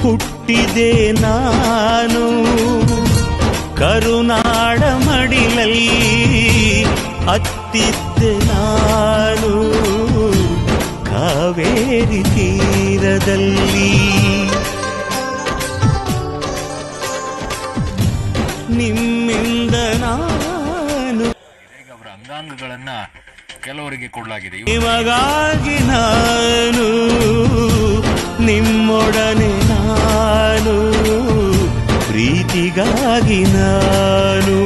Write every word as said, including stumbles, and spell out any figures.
ಹುಟ್ಟಿದೆ ನಾನು ಕರುನಾಡ ಮಡಿಲಲ್ಲಿ ಅತ್ತಿದ್ದೆ ನಾನು ಕಾವೇರಿ ತೀರದಲ್ಲಿ ನಿಮ್ಮಿಂದ ನಾನು ಅವರ ಅಂಗಾಂಗಗಳನ್ನ ಕೆಲವರಿಗೆ ಕೊಡಲಾಗಿದೆ. ನಿಮಗಾಗಿ ನಾನು ನಿಮ್ಮೊಡನೆ ನಾನು ಪ್ರೀತಿಗಾಗಿ ನಾನು